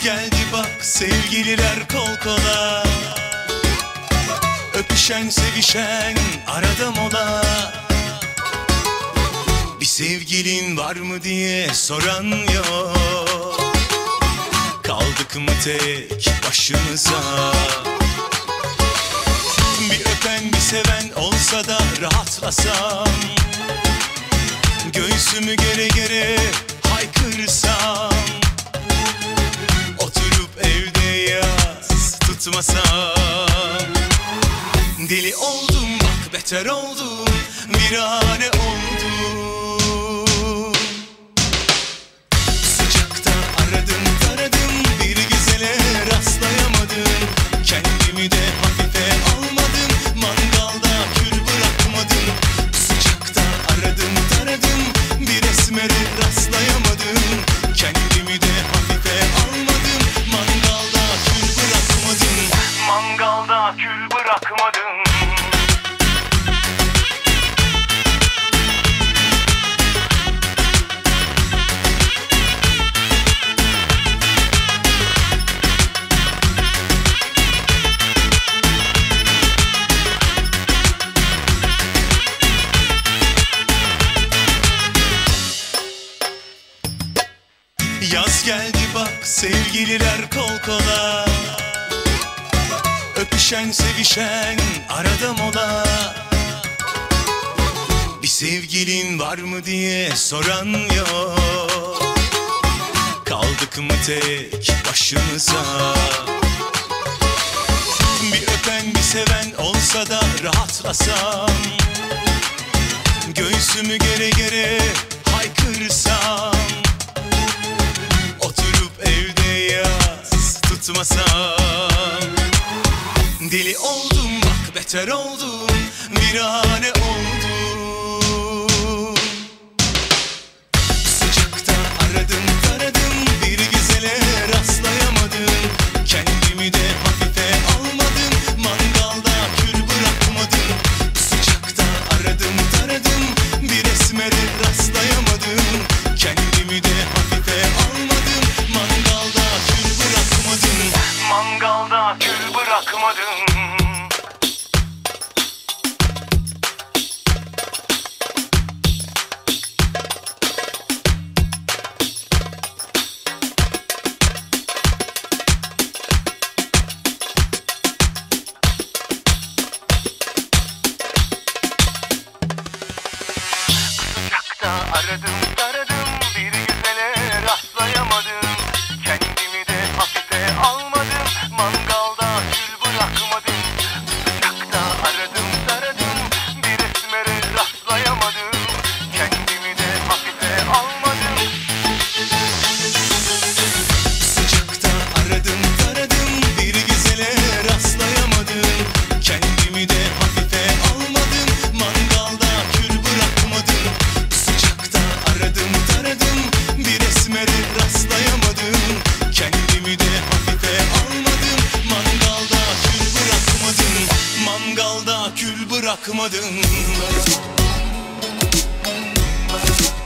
geldi bak, sevgililer kol kola, öpüşen sevişen arada mola. Bir sevgilin var mı diye soran yok, kaldık mı tek başımıza? Bir öpen bir seven olsa da rahatlasam, göğsümü gere gere haykırsam, oturup evde yas tutmasam. Deli oldum bak, beter oldum, virane oldum. Sıcakta aradım taradım, bir güzele rastlayamadım. Kendimi de hafife almadım, mangalda kül bırakmadım. Sıcakta aradım taradım, bir esmere rastlayamadım. Kendimi de hafife almadım, mangalda kül bırakmadım. Mangalda kül bırakmadım. Yaz geldi bak, sevgililer kol kola, öpüşen sevişen arada mola. Bir sevgilin var mı diye soran yok, kaldık mı tek başımıza? Bir öpen bir seven olsa da rahatlasam, göğsümü gere gere haykırsam, tutmasam. Deli oldum bak, beter oldum, virane oldum. Sıcakta aradım taradım, bir güzele rastlayamadım. Kendimi de hafife almadım, mangalda kül bırakmadım. Sıcakta aradım taradım, bir esmere rastlayamadım. Kendimi de hafife almadım, mangalda kül bırakmadım. Mangalda kül bırakmadım. Sıcakta aradım taradım, bir güzele rastlayamadım. Kendimi de hafife almadım, mangalda kül bırakmadım. Sıcakta aradım taradım, bir esmere rastlayamadım. Kendimi de hafife almadım. Sıcakta aradım taradım, bir güzele rastlayamadım. Kendimi de hafife almadım, mangalda kül bırakmadım. Sıcakta aradım taradım, bir esmere rastlayamadım. Kendimi de hafife almadım, mangalda kül bırakmadım. Mangalda kül bırakmadım.